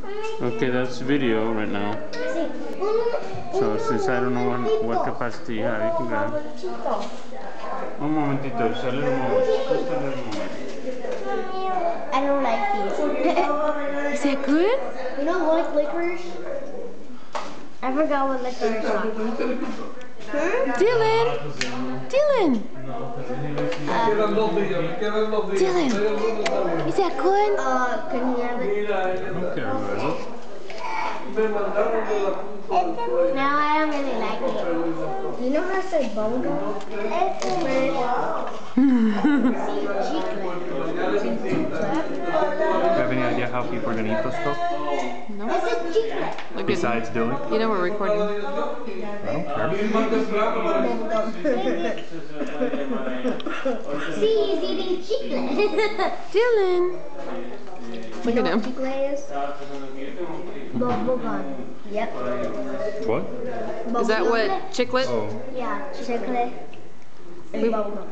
Okay, that's video right now. So since I don't know what capacity you have, you can grab. Un momentito, sale un moment. Just a little moment. I don't like these. Is that good? You don't like licorice? I forgot what licorice is. Dylan! Dylan! Dylan! Is that good? Can you have it? I don't care about it. Now I don't really like it. You know how to say bongo? Do you have any idea how people are going to eat this stuff? No. Look Besides Dylan? You know we're recording. I don't care. See, he's eating chicle. Dylan! Look at him. Chicle is? Bubblegum. Yep. What? Is that what? Chiclet? Oh. Yeah, chicle and bubblegum.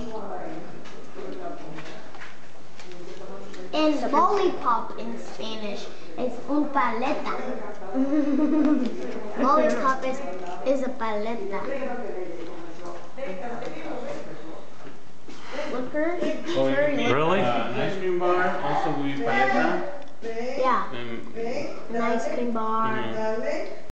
And lollipop in Spanish is un paleta. Lollipop is a paleta. Liquor? Really? Ice cream bar also will be paleta. Yeah. An ice cream bar.